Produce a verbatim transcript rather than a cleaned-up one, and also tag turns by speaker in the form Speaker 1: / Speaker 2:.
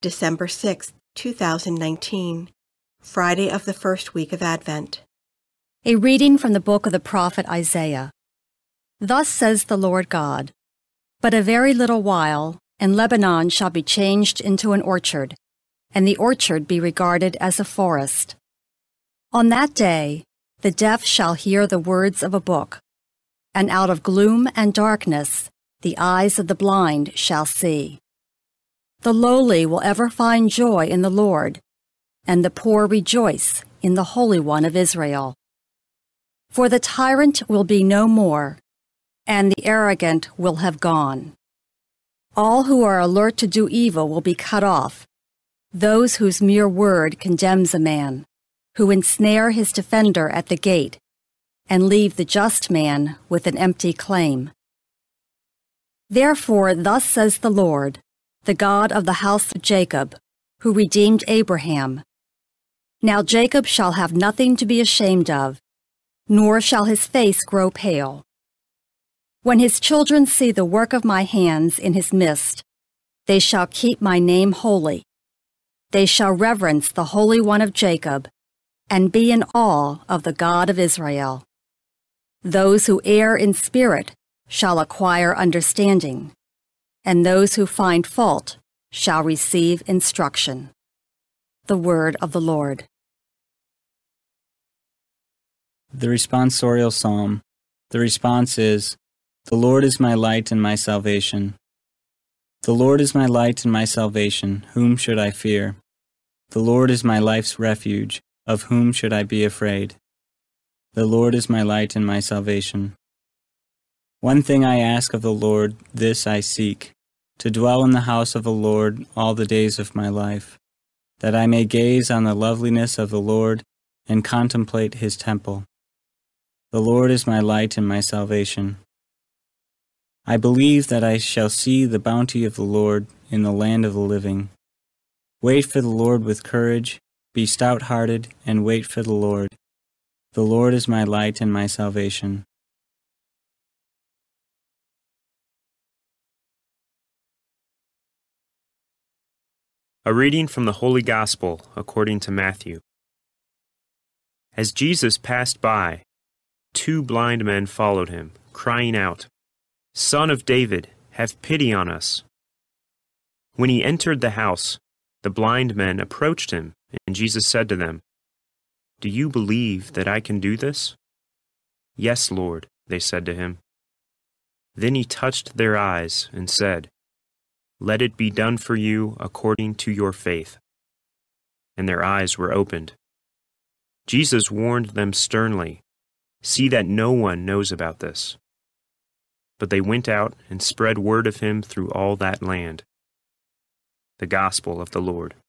Speaker 1: December sixth, two thousand nineteen, Friday of the first week of Advent.
Speaker 2: A reading from the book of the prophet Isaiah. Thus says the Lord God, "But a very little while, and Lebanon shall be changed into an orchard, and the orchard be regarded as a forest. On that day, the deaf shall hear the words of a book, and out of gloom and darkness the eyes of the blind shall see. The lowly will ever find joy in the Lord, and the poor rejoice in the Holy One of Israel. For the tyrant will be no more, and the arrogant will have gone. All who are alert to do evil will be cut off, those whose mere word condemns a man, who ensnare his defender at the gate, and leave the just man with an empty claim. Therefore thus says the Lord, the God of the house of Jacob, who redeemed Abraham. Now Jacob shall have nothing to be ashamed of, nor shall his face grow pale. When his children see the work of my hands in his midst, they shall keep my name holy. They shall reverence the Holy One of Jacob, and be in awe of the God of Israel. Those who err in spirit shall acquire understanding, and those who find fault shall receive instruction." The word of the Lord.
Speaker 3: The responsorial psalm. The response is, "The Lord is my light and my salvation. The Lord is my light and my salvation. Whom should I fear? The Lord is my life's refuge. Of whom should I be afraid? The Lord is my light and my salvation. One thing I ask of the Lord, this I seek, to dwell in the house of the Lord all the days of my life, that I may gaze on the loveliness of the Lord and contemplate his temple. The Lord is my light and my salvation. I believe that I shall see the bounty of the Lord in the land of the living. Wait for the Lord with courage, be stout-hearted, and wait for the Lord. The Lord is my light and my salvation."
Speaker 4: A reading from the Holy Gospel according to Matthew. As Jesus passed by, two blind men followed him, crying out, "Son of David, have pity on us." When he entered the house, the blind men approached him, and Jesus said to them, "Do you believe that I can do this?" "Yes, Lord," they said to him. Then he touched their eyes and said, "Let it be done for you according to your faith." And their eyes were opened. Jesus warned them sternly, "See that no one knows about this." But they went out and spread word of him through all that land. The Gospel of the Lord.